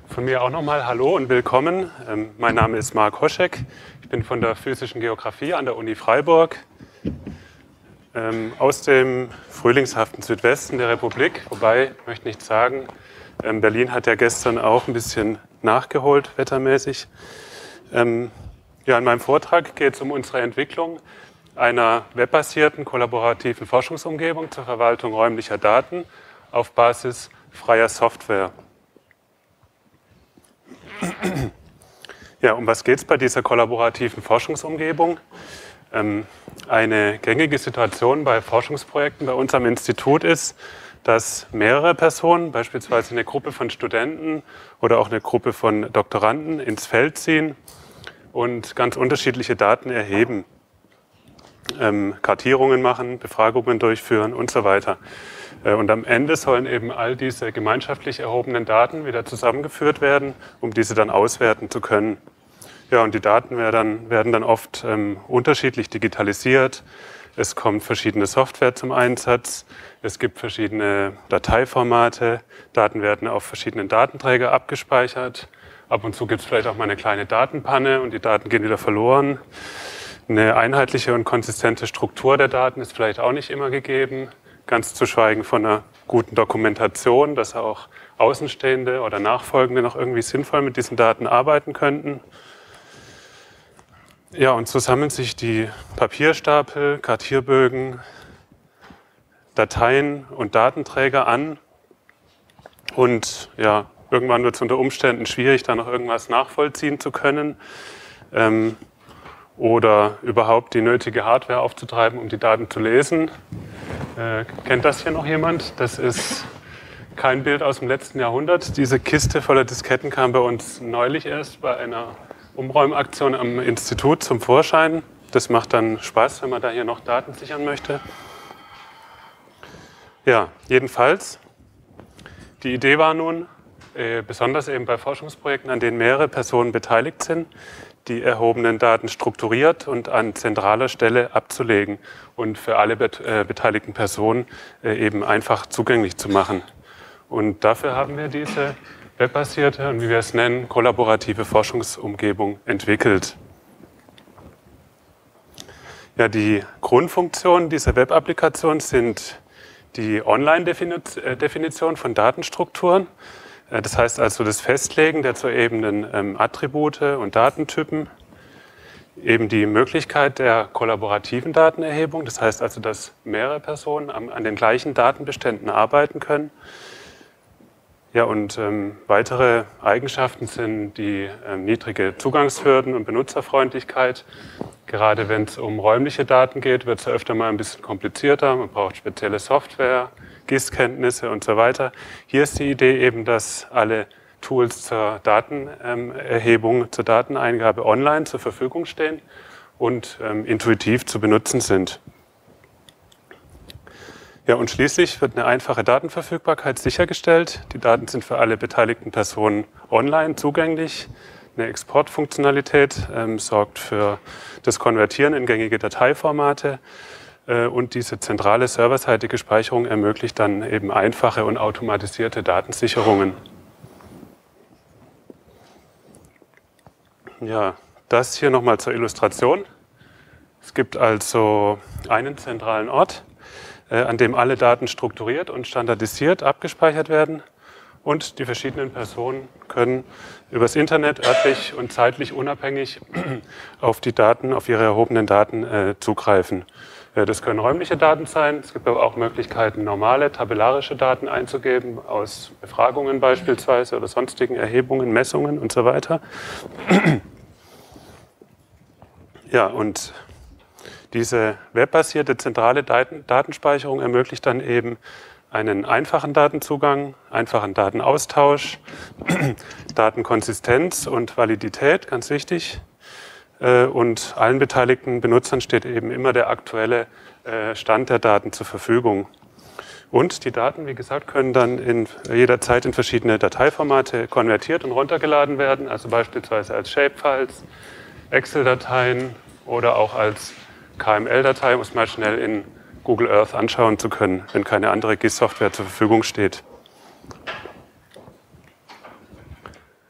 Von mir auch nochmal Hallo und willkommen. Mein Name ist Marc Hoschek. Ich bin von der Physischen Geographie an der Uni Freiburg. Aus dem frühlingshaften Südwesten der Republik. Wobei, ich möchte nicht sagen, Berlin hat ja gestern auch ein bisschen nachgeholt, wettermäßig. In meinem Vortrag geht es um unsere Entwicklung einer webbasierten kollaborativen Forschungsumgebung zur Verwaltung räumlicher Daten auf Basis freier Software. Ja, um was geht es bei dieser kollaborativen Forschungsumgebung? Eine gängige Situation bei Forschungsprojekten bei uns am Institut ist, dass mehrere Personen, beispielsweise eine Gruppe von Studenten oder auch eine Gruppe von Doktoranden, ins Feld ziehen und ganz unterschiedliche Daten erheben, Kartierungen machen, Befragungen durchführen und so weiter. Und am Ende sollen eben all diese gemeinschaftlich erhobenen Daten wieder zusammengeführt werden, um diese dann auswerten zu können. Ja, und die Daten werden dann oft unterschiedlich digitalisiert. Es kommt verschiedene Software zum Einsatz. Es gibt verschiedene Dateiformate. Daten werden auf verschiedenen Datenträger abgespeichert. Ab und zu gibt es vielleicht auch mal eine kleine Datenpanne und die Daten gehen wieder verloren. Eine einheitliche und konsistente Struktur der Daten ist vielleicht auch nicht immer gegeben. Ganz zu schweigen von einer guten Dokumentation, dass auch Außenstehende oder Nachfolgende noch irgendwie sinnvoll mit diesen Daten arbeiten könnten. Ja, und so sammeln sich die Papierstapel, Kartierbögen, Dateien und Datenträger an. Und ja, irgendwann wird es unter Umständen schwierig, da noch irgendwas nachvollziehen zu können. Oder überhaupt die nötige Hardware aufzutreiben, um die Daten zu lesen. Kennt das hier noch jemand? Das ist kein Bild aus dem letzten Jahrhundert. Diese Kiste voller Disketten kam bei uns neulich erst bei einer Umräumaktion am Institut zum Vorschein. Das macht dann Spaß, wenn man da hier noch Daten sichern möchte. Ja, jedenfalls, die Idee war nun, besonders eben bei Forschungsprojekten, an denen mehrere Personen beteiligt sind, die erhobenen Daten strukturiert und an zentraler Stelle abzulegen und für alle beteiligten Personen eben einfach zugänglich zu machen. Und dafür haben wir diese webbasierte und wie wir es nennen, kollaborative Forschungsumgebung entwickelt. Ja, die Grundfunktionen dieser Web-Applikation sind die Online-Definition von Datenstrukturen. Das heißt also das Festlegen der zu erhebenden Attribute und Datentypen, eben die Möglichkeit der kollaborativen Datenerhebung, das heißt also, dass mehrere Personen an den gleichen Datenbeständen arbeiten können. Ja, und weitere Eigenschaften sind die niedrige Zugangshürden und Benutzerfreundlichkeit. Gerade wenn es um räumliche Daten geht, wird es ja öfter mal ein bisschen komplizierter. Man braucht spezielle Software, GIS-Kenntnisse und so weiter. Hier ist die Idee eben, dass alle Tools zur Datenerhebung, zur Dateneingabe online zur Verfügung stehen und intuitiv zu benutzen sind. Ja, und schließlich wird eine einfache Datenverfügbarkeit sichergestellt. Die Daten sind für alle beteiligten Personen online zugänglich. Eine Exportfunktionalität sorgt für das Konvertieren in gängige Dateiformate. Und diese zentrale serverseitige Speicherung ermöglicht dann eben einfache und automatisierte Datensicherungen. Ja, das hier nochmal zur Illustration. Es gibt also einen zentralen Ort, an dem alle Daten strukturiert und standardisiert abgespeichert werden. Und die verschiedenen Personen können übers Internet örtlich und zeitlich unabhängig auf die Daten, auf ihre erhobenen Daten zugreifen. Das können räumliche Daten sein. Es gibt aber auch Möglichkeiten, normale tabellarische Daten einzugeben, aus Befragungen beispielsweise oder sonstigen Erhebungen, Messungen und so weiter. Ja, und diese webbasierte zentrale Datenspeicherung ermöglicht dann eben einen einfachen Datenzugang, einfachen Datenaustausch, Datenkonsistenz und Validität, ganz wichtig. Und allen beteiligten Benutzern steht eben immer der aktuelle Stand der Daten zur Verfügung. Und die Daten, wie gesagt, können dann jederzeit in verschiedene Dateiformate konvertiert und runtergeladen werden, also beispielsweise als Shapefiles, Excel-Dateien oder auch als KML-Datei, um es mal schnell in Google Earth anschauen zu können, wenn keine andere GIS-Software zur Verfügung steht.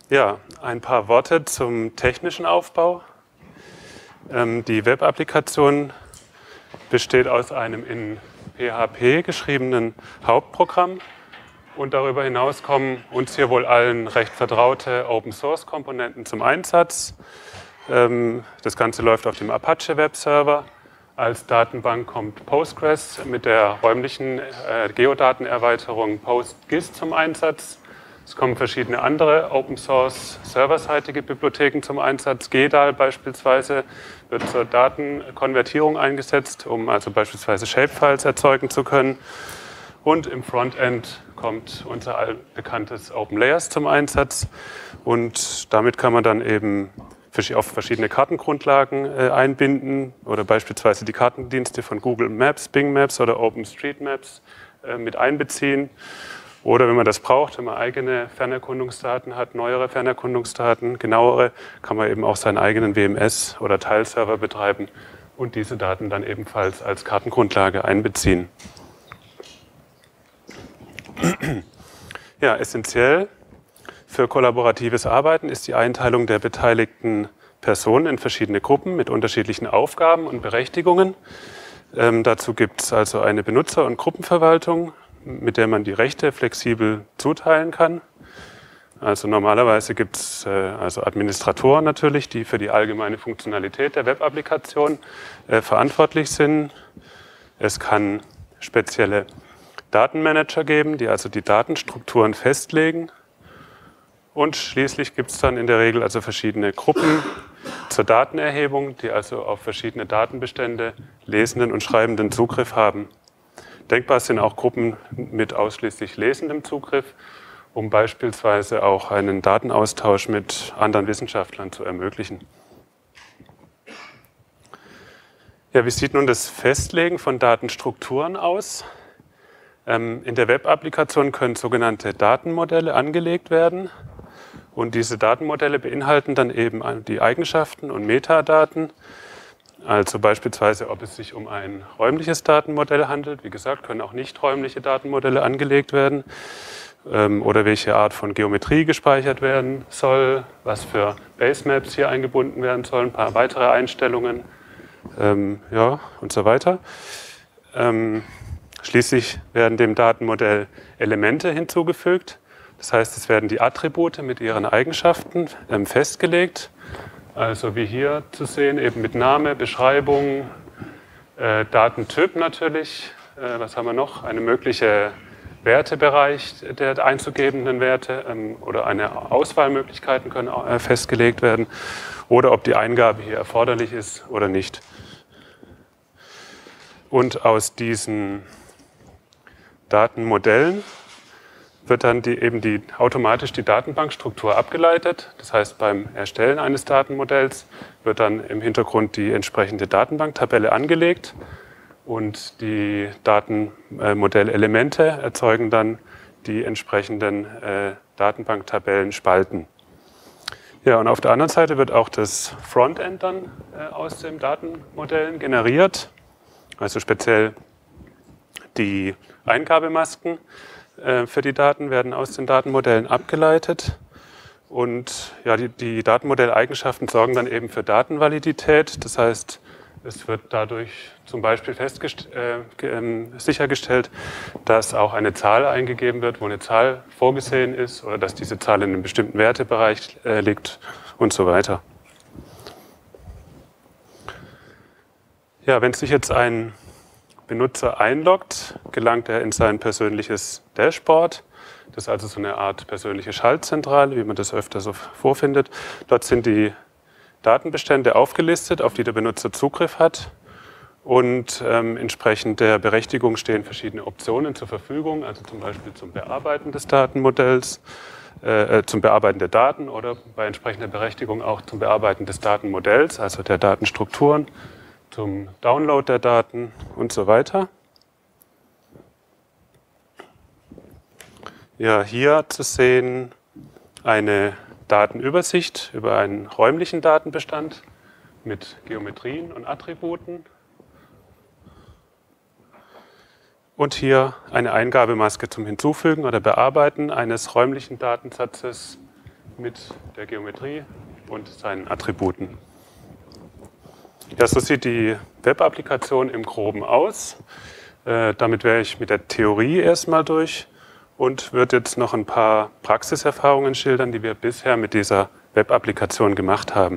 Ja, ein paar Worte zum technischen Aufbau. Die Web-Applikation besteht aus einem in PHP geschriebenen Hauptprogramm und darüber hinaus kommen uns hier wohl allen recht vertraute Open-Source-Komponenten zum Einsatz. Das Ganze läuft auf dem Apache Webserver. Als Datenbank kommt Postgres mit der räumlichen Geodatenerweiterung PostGIS zum Einsatz. Es kommen verschiedene andere Open-Source serverseitige Bibliotheken zum Einsatz. GEDAL beispielsweise wird zur Datenkonvertierung eingesetzt, um also beispielsweise Shapefiles erzeugen zu können. Und im Frontend kommt unser allbekanntes OpenLayers zum Einsatz. Und damit kann man dann eben auf verschiedene Kartengrundlagen einbinden oder beispielsweise die Kartendienste von Google Maps, Bing Maps oder OpenStreetMaps mit einbeziehen. Oder wenn man das braucht, wenn man eigene Fernerkundungsdaten hat, neuere Fernerkundungsdaten, genauere, kann man eben auch seinen eigenen WMS oder Teilserver betreiben und diese Daten dann ebenfalls als Kartengrundlage einbeziehen. Ja, essentiell für kollaboratives Arbeiten ist die Einteilung der beteiligten Personen in verschiedene Gruppen mit unterschiedlichen Aufgaben und Berechtigungen. Dazu gibt es also eine Benutzer- und Gruppenverwaltung, mit der man die Rechte flexibel zuteilen kann. Also normalerweise gibt es also Administratoren natürlich, die für die allgemeine Funktionalität der Web-Applikation verantwortlich sind. Es kann spezielle Datenmanager geben, die also die Datenstrukturen festlegen. Und schließlich gibt es dann in der Regel also verschiedene Gruppen zur Datenerhebung, die also auf verschiedene Datenbestände lesenden und schreibenden Zugriff haben. Denkbar sind auch Gruppen mit ausschließlich lesendem Zugriff, um beispielsweise auch einen Datenaustausch mit anderen Wissenschaftlern zu ermöglichen. Ja, wie sieht nun das Festlegen von Datenstrukturen aus? In der Web-Applikation können sogenannte Datenmodelle angelegt werden. Und diese Datenmodelle beinhalten dann eben die Eigenschaften und Metadaten, also beispielsweise, ob es sich um ein räumliches Datenmodell handelt. Wie gesagt, können auch nicht räumliche Datenmodelle angelegt werden. Oder welche Art von Geometrie gespeichert werden soll, was für Basemaps hier eingebunden werden sollen, ein paar weitere Einstellungen, ja, und so weiter. Schließlich werden dem Datenmodell Elemente hinzugefügt. Das heißt, es werden die Attribute mit ihren Eigenschaften festgelegt. Also wie hier zu sehen, eben mit Name, Beschreibung, Datentyp natürlich. Was haben wir noch? Eine mögliche Wertebereich der einzugebenden Werte oder eine Auswahlmöglichkeiten können festgelegt werden. Oder ob die Eingabe hier erforderlich ist oder nicht. Und aus diesen Datenmodellen wird dann automatisch die Datenbankstruktur abgeleitet. Das heißt, beim Erstellen eines Datenmodells wird dann im Hintergrund die entsprechende Datenbanktabelle angelegt und die Datenmodellelemente erzeugen dann die entsprechenden Datenbanktabellenspalten. Ja, und auf der anderen Seite wird auch das Frontend dann aus den Datenmodellen generiert, also speziell die Eingabemasken für die Daten werden aus den Datenmodellen abgeleitet und ja, die Datenmodelleigenschaften sorgen dann eben für Datenvalidität. Das heißt, es wird dadurch zum Beispiel sichergestellt, dass auch eine Zahl eingegeben wird, wo eine Zahl vorgesehen ist oder dass diese Zahl in einem bestimmten Wertebereich liegt und so weiter. Ja, wenn sich jetzt ein Benutzer einloggt, gelangt er in sein persönliches Dashboard. Das ist also so eine Art persönliche Schaltzentrale, wie man das öfter so vorfindet. Dort sind die Datenbestände aufgelistet, auf die der Benutzer Zugriff hat. Und entsprechend der Berechtigung stehen verschiedene Optionen zur Verfügung, also zum Beispiel zum Bearbeiten des Datenmodells, zum Bearbeiten der Daten oder bei entsprechender Berechtigung auch zum Bearbeiten des Datenmodells, also der Datenstrukturen, zum Download der Daten und so weiter. Ja, hier zu sehen eine Datenübersicht über einen räumlichen Datenbestand mit Geometrien und Attributen. Und hier eine Eingabemaske zum Hinzufügen oder Bearbeiten eines räumlichen Datensatzes mit der Geometrie und seinen Attributen. Ja, so sieht die Web-Applikation im Groben aus. Damit wäre ich mit der Theorie erstmal durch und würde jetzt noch ein paar Praxiserfahrungen schildern, die wir bisher mit dieser Web-Applikation gemacht haben.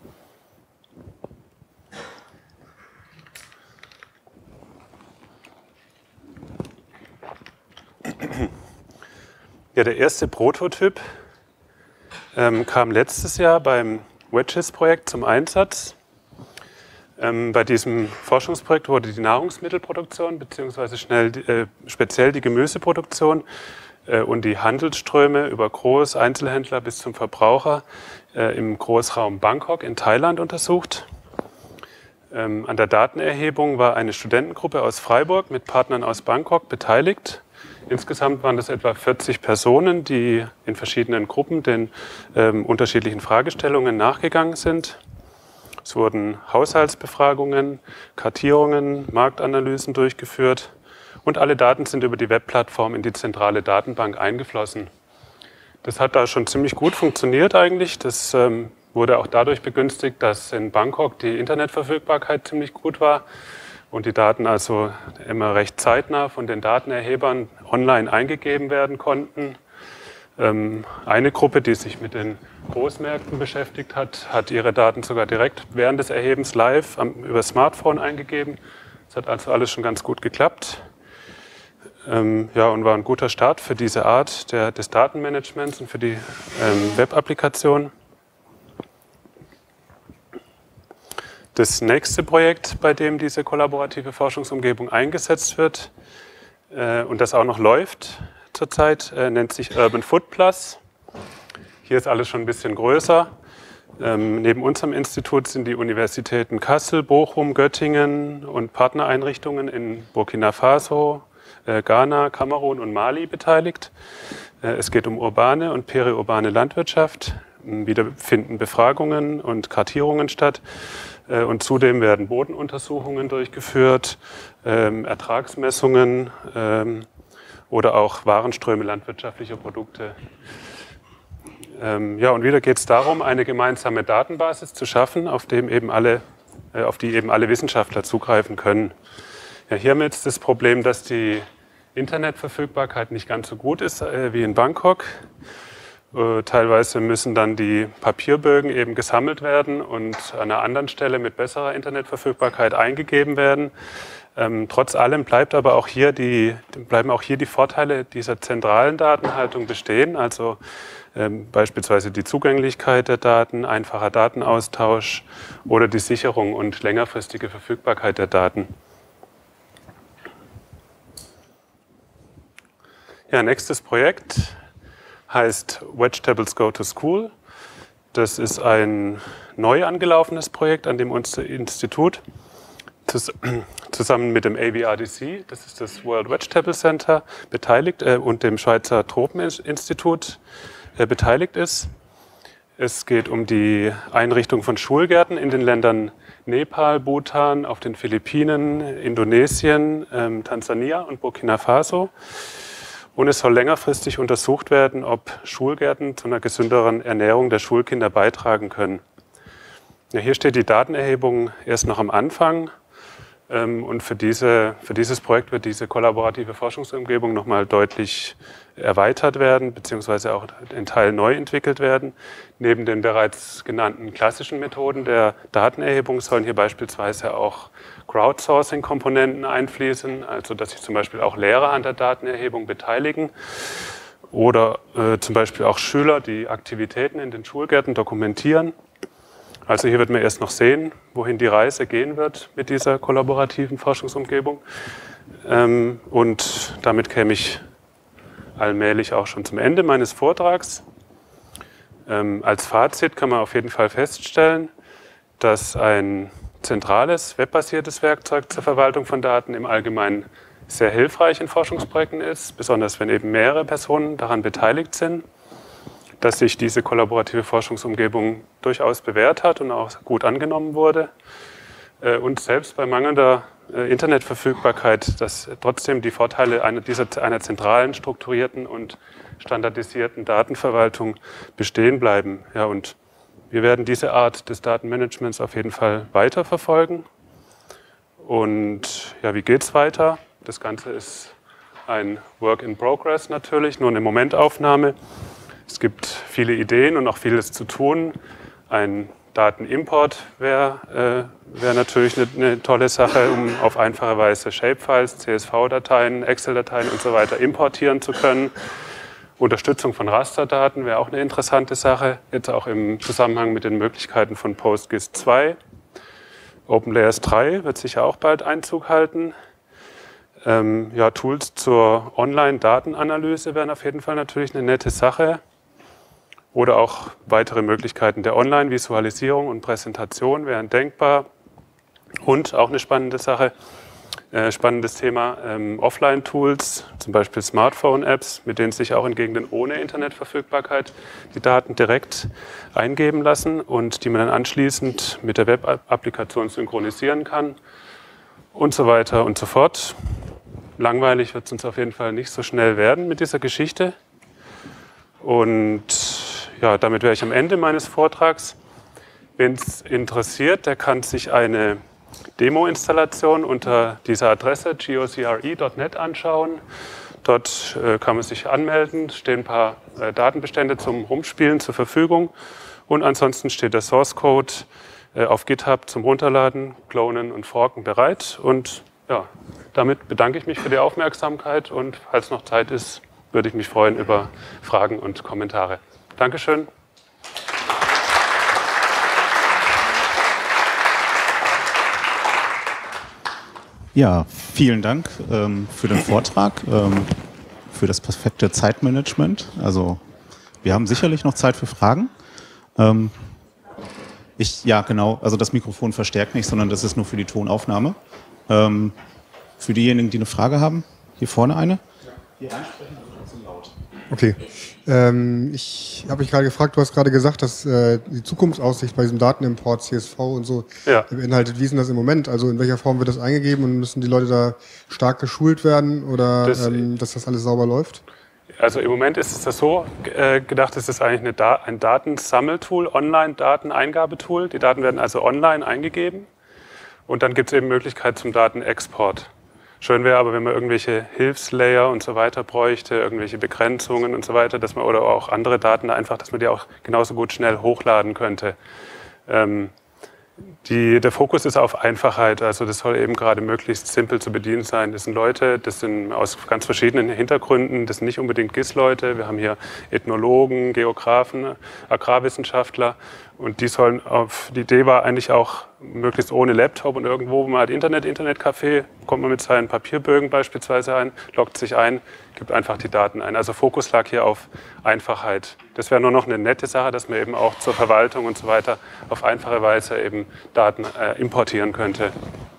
Ja, der erste Prototyp kam letztes Jahr beim Wedges-Projekt zum Einsatz. Bei diesem Forschungsprojekt wurde die Nahrungsmittelproduktion bzw. speziell die Gemüseproduktion und die Handelsströme über Großeinzelhändler bis zum Verbraucher im Großraum Bangkok in Thailand untersucht. An der Datenerhebung war eine Studentengruppe aus Freiburg mit Partnern aus Bangkok beteiligt. Insgesamt waren das etwa 40 Personen, die in verschiedenen Gruppen den unterschiedlichen Fragestellungen nachgegangen sind. Es wurden Haushaltsbefragungen, Kartierungen, Marktanalysen durchgeführt und alle Daten sind über die Webplattform in die zentrale Datenbank eingeflossen. Das hat da schon ziemlich gut funktioniert eigentlich. Das wurde auch dadurch begünstigt, dass in Bangkok die Internetverfügbarkeit ziemlich gut war und die Daten also immer recht zeitnah von den Datenerhebern online eingegeben werden konnten. Eine Gruppe, die sich mit den Großmärkten beschäftigt hat, hat ihre Daten sogar direkt während des Erhebens live über Smartphone eingegeben. Das hat also alles schon ganz gut geklappt. Ja, und war ein guter Start für diese Art des Datenmanagements und für die Web-Applikation. Das nächste Projekt, bei dem diese kollaborative Forschungsumgebung eingesetzt wird und das auch noch läuft zurzeit, nennt sich Urban Food Plus. Hier ist alles schon ein bisschen größer. Neben unserem Institut sind die Universitäten Kassel, Bochum, Göttingen und Partnereinrichtungen in Burkina Faso, Ghana, Kamerun und Mali beteiligt. Es geht um urbane und periurbane Landwirtschaft. Wieder finden Befragungen und Kartierungen statt. Und zudem werden Bodenuntersuchungen durchgeführt, Ertragsmessungen oder auch Warenströme landwirtschaftlicher Produkte. Ja, und wieder geht es darum, eine gemeinsame Datenbasis zu schaffen, auf die eben alle Wissenschaftler zugreifen können. Ja, hier haben wir jetzt das Problem, dass die Internetverfügbarkeit nicht ganz so gut ist wie in Bangkok. Teilweise müssen dann die Papierbögen eben gesammelt werden und an einer anderen Stelle mit besserer Internetverfügbarkeit eingegeben werden. Trotz allem bleiben auch hier die Vorteile dieser zentralen Datenhaltung bestehen, also beispielsweise die Zugänglichkeit der Daten, einfacher Datenaustausch oder die Sicherung und längerfristige Verfügbarkeit der Daten. Ja, nächstes Projekt heißt Vegetables Go to School. Das ist ein neu angelaufenes Projekt, an dem unser Institut zusammen mit dem AVRDC, das ist das World Vegetable Center, beteiligt und dem Schweizer Tropeninstitut beteiligt ist. Es geht um die Einrichtung von Schulgärten in den Ländern Nepal, Bhutan, auf den Philippinen, Indonesien, Tansania und Burkina Faso. Und es soll längerfristig untersucht werden, ob Schulgärten zu einer gesünderen Ernährung der Schulkinder beitragen können. Ja, hier steht die Datenerhebung erst noch am Anfang. Und für dieses Projekt wird diese kollaborative Forschungsumgebung nochmal deutlich erweitert werden, beziehungsweise auch in Teilen neu entwickelt werden. Neben den bereits genannten klassischen Methoden der Datenerhebung sollen hier beispielsweise auch Crowdsourcing-Komponenten einfließen, also dass sich zum Beispiel auch Lehrer an der Datenerhebung beteiligen oder zum Beispiel auch Schüler, die Aktivitäten in den Schulgärten dokumentieren. Also hier wird man erst noch sehen, wohin die Reise gehen wird mit dieser kollaborativen Forschungsumgebung. Und damit käme ich allmählich auch schon zum Ende meines Vortrags. Als Fazit kann man auf jeden Fall feststellen, dass ein zentrales, webbasiertes Werkzeug zur Verwaltung von Daten im Allgemeinen sehr hilfreich in Forschungsprojekten ist, besonders wenn eben mehrere Personen daran beteiligt sind. Dass sich diese kollaborative Forschungsumgebung durchaus bewährt hat und auch gut angenommen wurde. Und selbst bei mangelnder Internetverfügbarkeit, dass trotzdem die Vorteile einer zentralen, strukturierten und standardisierten Datenverwaltung bestehen bleiben. Ja, und wir werden diese Art des Datenmanagements auf jeden Fall weiterverfolgen. Und ja, wie geht es weiter? Das Ganze ist ein Work in Progress natürlich, nur eine Momentaufnahme. Es gibt viele Ideen und auch vieles zu tun. Ein Datenimport wäre natürlich eine tolle Sache, um auf einfache Weise Shapefiles, CSV-Dateien, Excel-Dateien und so weiter importieren zu können. Unterstützung von Rasterdaten wäre auch eine interessante Sache, jetzt auch im Zusammenhang mit den Möglichkeiten von PostGIS 2. OpenLayers 3 wird sicher auch bald Einzug halten. Ja, Tools zur Online-Datenanalyse wären auf jeden Fall natürlich eine nette Sache. Oder auch weitere Möglichkeiten der Online-Visualisierung und Präsentation wären denkbar. Und auch eine spannende Sache, spannendes Thema, Offline-Tools, zum Beispiel Smartphone-Apps, mit denen sich auch in Gegenden ohne Internetverfügbarkeit die Daten direkt eingeben lassen und die man dann anschließend mit der Web-Applikation synchronisieren kann und so weiter und so fort. Langweilig wird es uns auf jeden Fall nicht so schnell werden mit dieser Geschichte. Und ja, damit wäre ich am Ende meines Vortrags. Wen es interessiert, der kann sich eine Demo-Installation unter dieser Adresse gocre.net anschauen. Dort kann man sich anmelden, stehen ein paar Datenbestände zum Rumspielen zur Verfügung. Und ansonsten steht der Source Code auf GitHub zum Runterladen, Klonen und Forken bereit. Und ja, damit bedanke ich mich für die Aufmerksamkeit und falls noch Zeit ist, würde ich mich freuen über Fragen und Kommentare. Dankeschön. Ja, vielen Dank für den Vortrag, für das perfekte Zeitmanagement. Also wir haben sicherlich noch Zeit für Fragen. Ja, genau, also das Mikrofon verstärkt nicht, sondern das ist nur für die Tonaufnahme. Für diejenigen, die eine Frage haben, hier vorne eine. Hier einsprechen, aber trotzdem laut. Okay. Ich habe mich gerade gefragt, du hast gerade gesagt, dass die Zukunftsaussicht bei diesem Datenimport, CSV und so beinhaltet. Wie ist denn das im Moment? Also in welcher Form wird das eingegeben und müssen die Leute da stark geschult werden oder dass das alles sauber läuft? Also im Moment ist es das so gedacht, es ist eigentlich ein Datensammeltool, Online-Dateneingabetool. Die Daten werden also online eingegeben und dann gibt es eben Möglichkeit zum Datenexport. Schön wäre aber, wenn man irgendwelche Hilfslayer und so weiter bräuchte, irgendwelche Begrenzungen und so weiter, dass man oder auch andere Daten einfach, dass man die auch genauso gut schnell hochladen könnte. Der Fokus ist auf Einfachheit, also das soll eben gerade möglichst simpel zu bedienen sein. Das sind Leute, das sind aus ganz verschiedenen Hintergründen, das sind nicht unbedingt GIS-Leute, wir haben hier Ethnologen, Geografen, Agrarwissenschaftler und die Idee war eigentlich auch möglichst ohne Laptop und irgendwo, wo man hat Internetcafé, kommt man mit seinen Papierbögen beispielsweise ein, loggt sich ein, gibt einfach die Daten ein. Also Fokus lag hier auf Einfachheit. Das wäre nur noch eine nette Sache, dass man eben auch zur Verwaltung und so weiter auf einfache Weise eben Daten importieren könnte.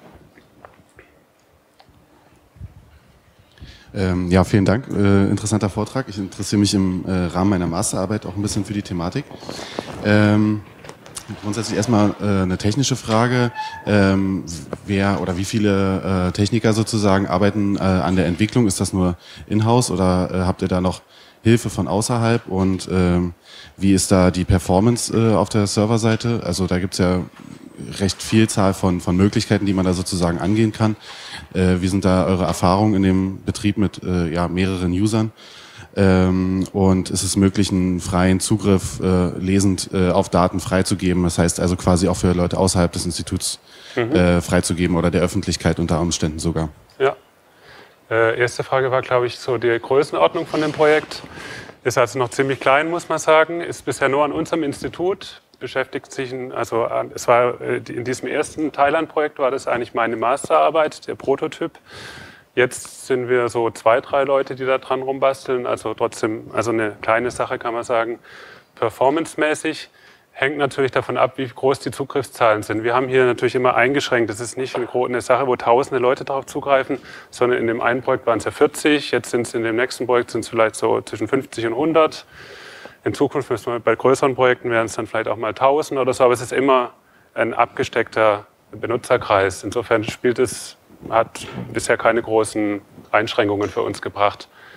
Ja, vielen Dank. Interessanter Vortrag. Ich interessiere mich im Rahmen meiner Masterarbeit auch ein bisschen für die Thematik. Grundsätzlich erstmal eine technische Frage. Wer oder wie viele Techniker sozusagen arbeiten an der Entwicklung? Ist das nur in-house oder habt ihr da noch Hilfe von außerhalb? Und wie ist da die Performance auf der Serverseite? Also da gibt es ja recht Vielzahl von Möglichkeiten, die man da sozusagen angehen kann. Wie sind da eure Erfahrungen in dem Betrieb mit mehreren Usern? Und ist es möglich, einen freien Zugriff lesend auf Daten freizugeben? Das heißt also quasi auch für Leute außerhalb des Instituts freizugeben oder der Öffentlichkeit unter Umständen sogar. Ja. Erste Frage war, glaube ich, so die Größenordnung von dem Projekt. Ist also noch ziemlich klein, muss man sagen. Ist bisher nur an unserem Institut. Beschäftigt sich, es war in diesem ersten Thailand-Projekt war das eigentlich meine Masterarbeit, der Prototyp. Jetzt sind wir so 2, 3 Leute, die da dran rumbasteln, also trotzdem, also eine kleine Sache kann man sagen. Performancemäßig hängt natürlich davon ab, wie groß die Zugriffszahlen sind. Wir haben hier natürlich immer eingeschränkt, das ist nicht eine Sache, wo tausende Leute darauf zugreifen, sondern in dem einen Projekt waren es ja 40, jetzt sind es in dem nächsten Projekt sind es vielleicht so zwischen 50 und 100. In Zukunft müssen wir bei größeren Projekten wären es dann vielleicht auch mal 1000 oder so, aber es ist immer ein abgesteckter Benutzerkreis. Insofern hat bisher keine großen Einschränkungen für uns gebracht.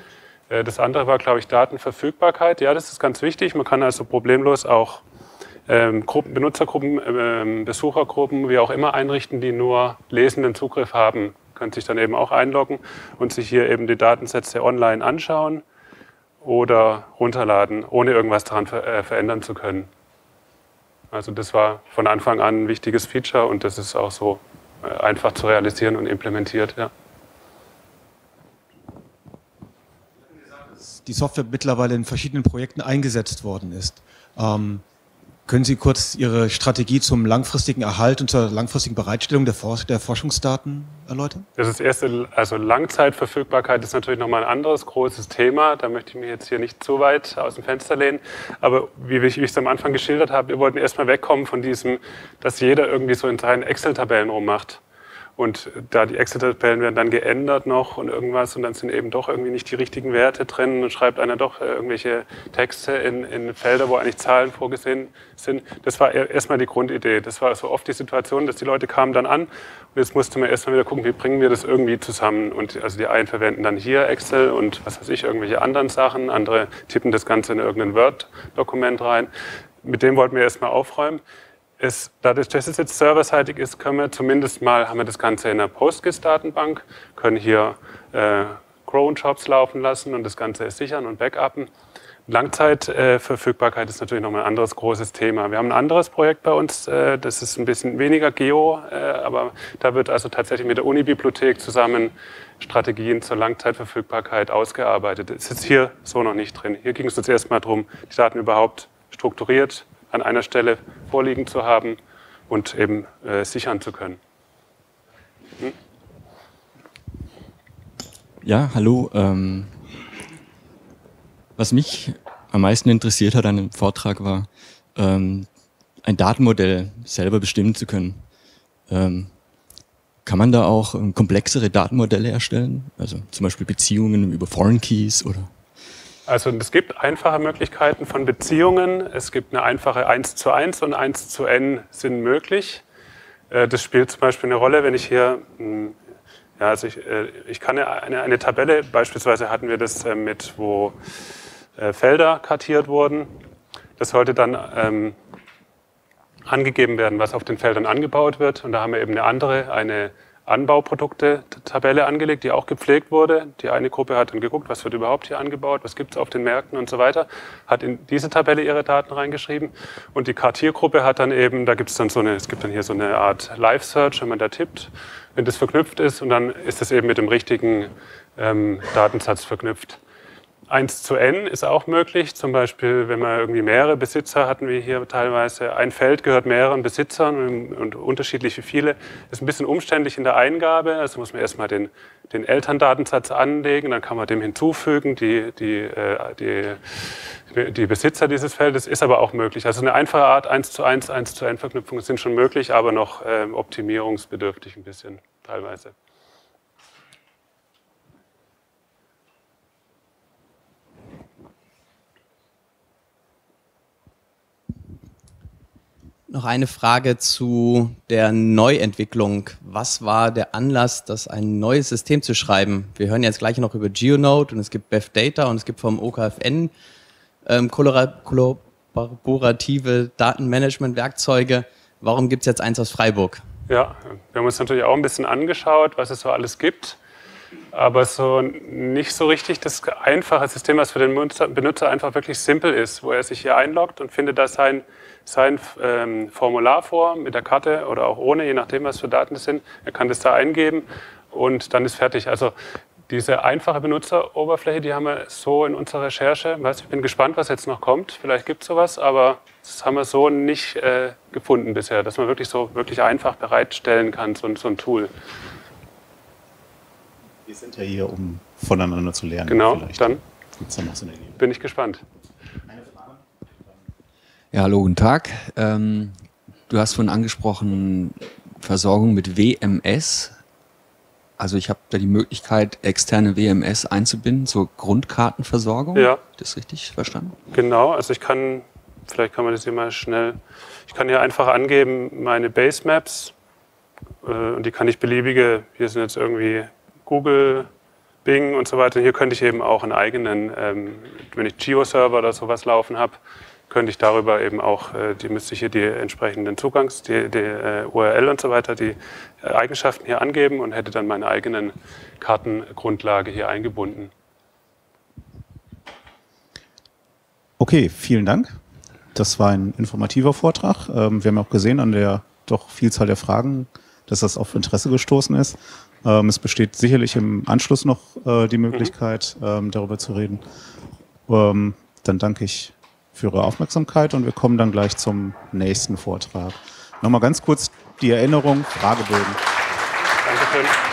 Das andere war, glaube ich, Datenverfügbarkeit. Ja, das ist ganz wichtig. Man kann also problemlos auch Benutzergruppen, Besuchergruppen, wie auch immer einrichten, die nur lesenden Zugriff haben. Können sich dann eben auch einloggen und sich hier eben die Datensätze online anschauen oder runterladen, ohne irgendwas daran verändern zu können. Also das war von Anfang an ein wichtiges Feature und das ist auch so einfach zu realisieren und implementiert. Ja. Die Software mittlerweile in verschiedenen Projekten eingesetzt worden ist. Können Sie kurz Ihre Strategie zum langfristigen Erhalt und zur langfristigen Bereitstellung der Forschungsdaten erläutern? Das erste, also Langzeitverfügbarkeit ist natürlich nochmal ein anderes großes Thema. Da möchte ich mich jetzt hier nicht zu weit aus dem Fenster lehnen. Aber wie ich es am Anfang geschildert habe, wir wollten erstmal wegkommen von diesem, dass jeder irgendwie so in seinen Excel-Tabellen rummacht. Und da die Excel-Tabellen werden dann geändert noch und irgendwas und dann sind eben doch irgendwie nicht die richtigen Werte drin und schreibt einer doch irgendwelche Texte in Felder, wo eigentlich Zahlen vorgesehen sind. Das war erstmal die Grundidee. Das war so oft die Situation, dass die Leute kamen dann an und jetzt musste man erstmal wieder gucken, wie bringen wir das irgendwie zusammen. Und also die einen verwenden dann hier Excel und was weiß ich, irgendwelche anderen Sachen. Andere tippen das Ganze in irgendein Word-Dokument rein. Mit dem wollten wir erstmal aufräumen. Dadurch, dass es jetzt serverseitig ist, können wir zumindest mal, haben wir das Ganze in einer PostGIS-Datenbank, können hier Cron-Jobs laufen lassen und das Ganze ist sichern und backuppen. Langzeitverfügbarkeit ist natürlich nochmal ein anderes großes Thema. Wir haben ein anderes Projekt bei uns, das ist ein bisschen weniger Geo, aber da wird also tatsächlich mit der Uni-Bibliothek zusammen Strategien zur Langzeitverfügbarkeit ausgearbeitet. Das ist jetzt hier so noch nicht drin. Hier ging es uns erstmal darum, die Daten überhaupt strukturiert an einer Stelle vorliegen zu haben und eben sichern zu können. Ja, hallo. Was mich am meisten interessiert hat an dem Vortrag war, ein Datenmodell selber bestimmen zu können. Kann man da auch komplexere Datenmodelle erstellen? Also zum Beispiel Beziehungen über Foreign Keys oder? Also es gibt einfache Möglichkeiten von Beziehungen. Es gibt eine einfache 1:1 und 1:n sind möglich. Das spielt zum Beispiel eine Rolle, wenn ich hier, ja, also ich kann eine Tabelle, beispielsweise hatten wir das mit, wo Felder kartiert wurden. Das sollte dann angegeben werden, was auf den Feldern angebaut wird. Und da haben wir eben eine Anbauprodukte-Tabelle angelegt, die auch gepflegt wurde. Die eine Gruppe hat dann geguckt, was wird überhaupt hier angebaut, was gibt es auf den Märkten und so weiter, hat in diese Tabelle ihre Daten reingeschrieben. Und die Kartiergruppe hat dann eben, es gibt dann hier so eine Art Live-Search, wenn man da tippt, wenn das verknüpft ist und dann ist das eben mit dem richtigen Datensatz verknüpft. 1:n ist auch möglich, zum Beispiel, wenn man irgendwie mehrere Besitzer hatten wir hier teilweise. Ein Feld gehört mehreren Besitzern und unterschiedlich wie viele. Ist ein bisschen umständlich in der Eingabe, also muss man erstmal den Elterndatensatz anlegen, dann kann man dem hinzufügen, die Besitzer dieses Feldes, ist aber auch möglich. Also eine einfache Art 1:1, 1:n Verknüpfungen sind schon möglich, aber noch optimierungsbedürftig ein bisschen teilweise. Noch eine Frage zu der Neuentwicklung. Was war der Anlass, das ein neues System zu schreiben? Wir hören jetzt gleich noch über GeoNode und es gibt BevData und es gibt vom OKFN kollaborative Datenmanagement-Werkzeuge. Warum gibt es jetzt eins aus Freiburg? Ja, wir haben uns natürlich auch ein bisschen angeschaut, was es so alles gibt. Aber so nicht so richtig das einfache System, was für den Benutzer einfach wirklich simpel ist, wo er sich hier einloggt und findet da sein Formular vor mit der Karte oder auch ohne, je nachdem, was für Daten das sind. Er kann das da eingeben und dann ist fertig. Also diese einfache Benutzeroberfläche, die haben wir so in unserer Recherche. Ich bin gespannt, was jetzt noch kommt. Vielleicht gibt es sowas, aber das haben wir so nicht gefunden bisher, dass man wirklich einfach bereitstellen kann, so ein Tool. Wir sind ja hier, um voneinander zu lernen. Genau, vielleicht. dann bin ich gespannt. Eine Frage? Ja, hallo, guten Tag. Du hast vorhin angesprochen, Versorgung mit WMS. Also ich habe da die Möglichkeit, externe WMS einzubinden zur Grundkartenversorgung. Ja. Das richtig verstanden? Genau, also vielleicht kann man das hier mal schnell, ich kann hier einfach angeben, meine Basemaps und die kann ich beliebige, hier sind jetzt irgendwie Google Bing und so weiter. Hier könnte ich eben auch einen eigenen, wenn ich Geo-Server oder sowas laufen habe, könnte ich darüber eben auch, müsste ich hier die entsprechenden die URL und so weiter, die Eigenschaften hier angeben und hätte dann meine eigenen Kartengrundlage hier eingebunden. Okay, vielen Dank. Das war ein informativer Vortrag. Wir haben auch gesehen an der doch Vielzahl der Fragen, dass das auf Interesse gestoßen ist. Es besteht sicherlich im Anschluss noch die Möglichkeit, darüber zu reden. Dann danke ich für Ihre Aufmerksamkeit und wir kommen dann gleich zum nächsten Vortrag. Nochmal ganz kurz die Erinnerung, Fragebögen. Dankeschön.